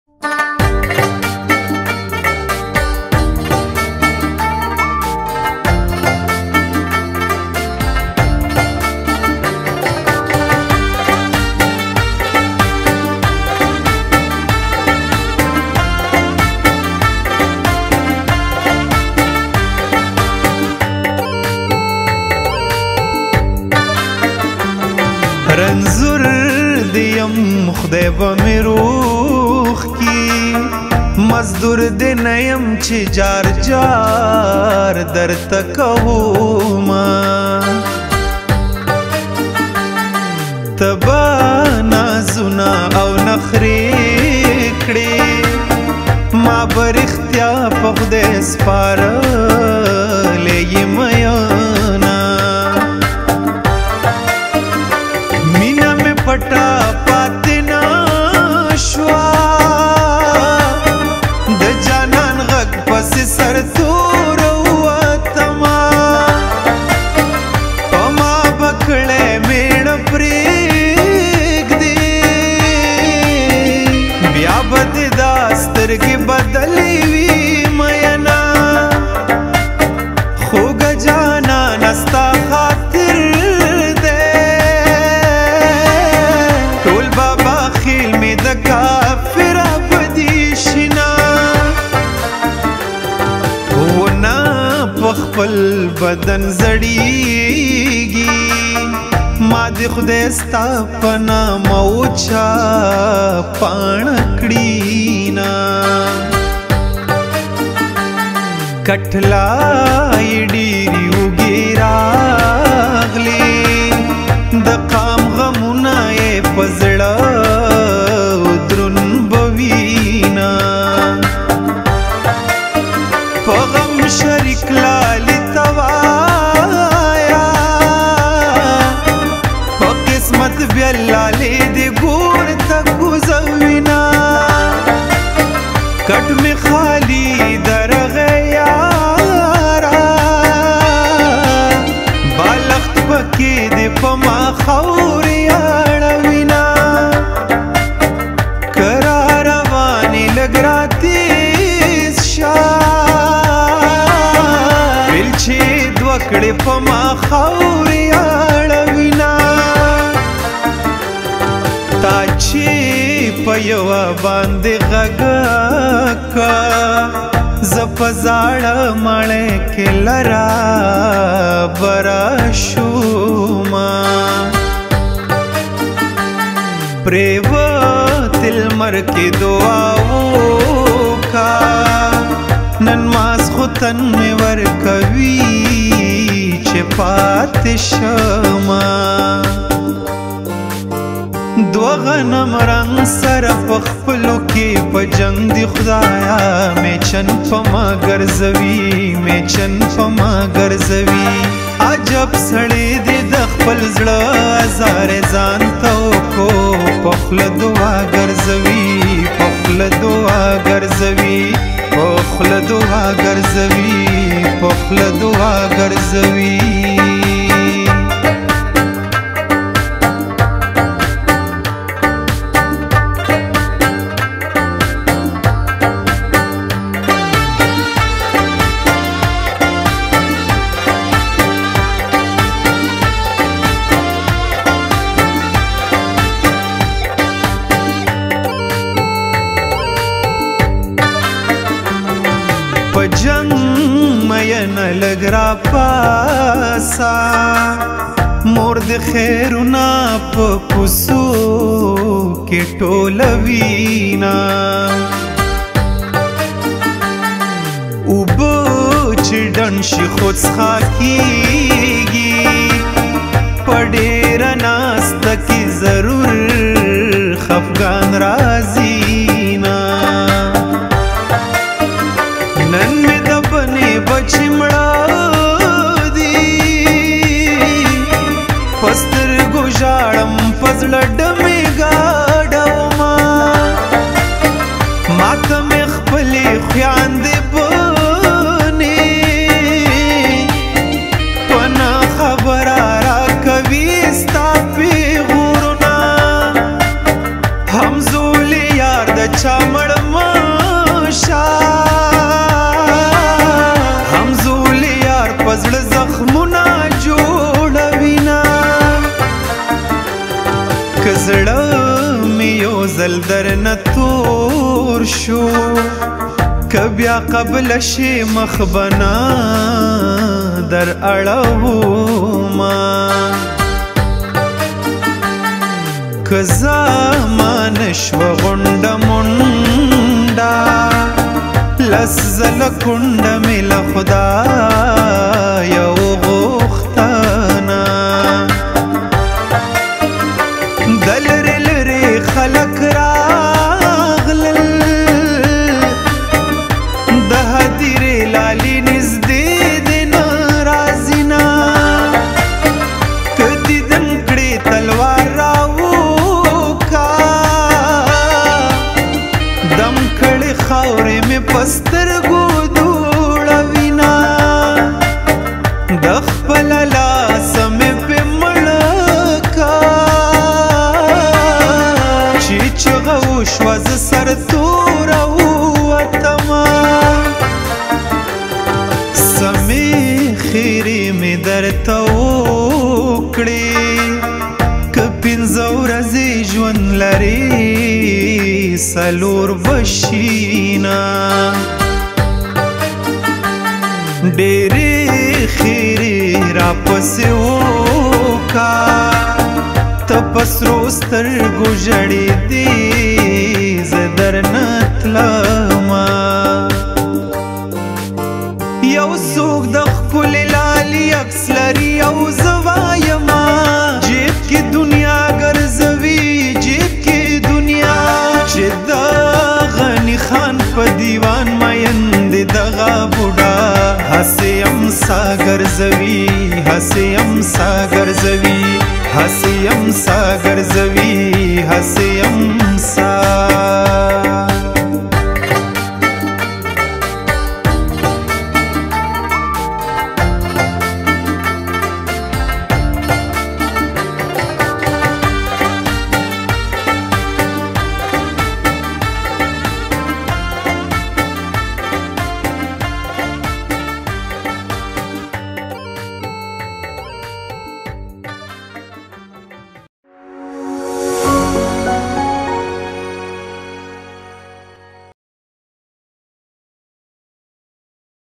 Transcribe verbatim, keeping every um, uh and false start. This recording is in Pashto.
رنزور دیم خدای به می روخ کی مزدور دی نیم چی جار جار در تکوما تبا نازونا او نخری کڑی ما بر اختیا پا خدای سپارا لی میانا مینا میں پٹا پاتنا شوا د جانان غگ پس سر تور واتما وما بکڑے میڑ پریگ دی بیا بد داستر کی بدلی وی مینا خوگ جانا نستا خاطر کافر بدیشنا ونا پخپل بدن زړیږي ما د خدای ستا پنا موچا پانکړینا کټلای ډیری وګیراغلی د قام غمونه پزړه شریک لالی توایا پا قسمت بیا لالی دی گور تکو زوینا کٹ می خالی در غیارا بالخت پکی دی پا ما خوری آڑوینا کرا روانی لگراتیس شا کڑی پا ما خوری آڑوینا تا چی پا یوا باندی غگاکا زپزاڑ مانے کے لرا برا شوما پریو تل مر کے دعاو کا نن ماس خوتن میں ورکوی چه پات شما دو غنم رنگ سر پخپلو کی پا جنگ دی خدایا میں چن پا ما گرزوی میں چن پا ما گرزوی عجب سڑی دی دخپل زڑا ازار زانتاو کو پخل دعا گرزوی پخل دعا گرزوی پخل دعا گرزوی پخل دعا گرزوی جنگ مین لگ را پاسا مورد خیرونا پا کسو کی ٹولوینا او بچ ڈنشی خود سخاکیگی پڑیر ناستا کی ضرور خفگان رازینا نن میں دبنے بچی مڑا دی پستر گوشاڑم پزلڈ میں گاڑا ما ماتا میں خپلی خیان دے بنے پنا خبر آرا کبھی استا پی غورنا ہم زولی یار دا چا مڑم درنه تور شو که بیا قبل شي مخبنا در اړوما که زمان شو غونډه مونډه لس زله کونډه مې له خدایه وغوښتنه د لرې لرې خلک راغلل د هدیرې لالي نږدې دې نه راځي نه که دیدن کړې تلوار راوکا دم کړې خاورې مې په سترګو دوړوینه د خپله لاسه مې پې مړه کا چې چغه وشوه زه سرتوره ووتمه سمې خیرې مې درته وکړې که پنځه ورځې ژوند لرې څلور بشینه ډېرې خیرې راپسې وکا ته په سرو سترګو ژړېدې زه درنه تلمه یو څوک د ښکلې لالي عکس لري او زه وایمه جیب کې دنیا ګرځوي جیب کې دنیا چې د غني خان په دیوان مین د دغه بوډا هسې امسا ګرځوي هسې امسا ګرځوي هسې امسا ګرځوي هسې